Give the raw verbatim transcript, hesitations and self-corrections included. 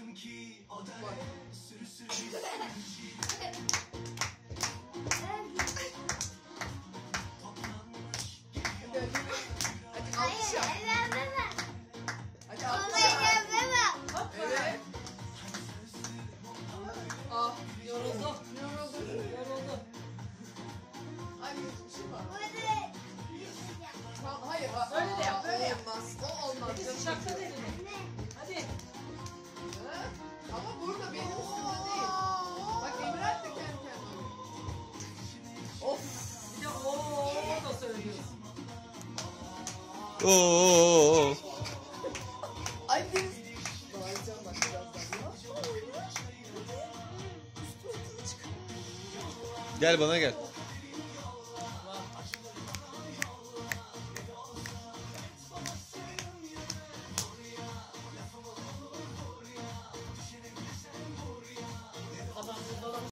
Hayır, evlenmeme. Hadi Baba alkış. evlenmeme. Evet. Ah, yoruldu. Yoruldu. Yoruldu. Ay bir şey var. Burada Tamam, hayır. ha- Böyle de yap, Aa, böyle yap. Olmaz. O olmaz. Hadi şakla elini. anne. Hadi. Ha? Ama burada benim üstümde değil. Bak Emir Alp de kendi kendine. Of. Bir de ooo da söylüyorsun. Oo. Ay biz. Bağıracağım bak birazdan ya. Gel bana gel.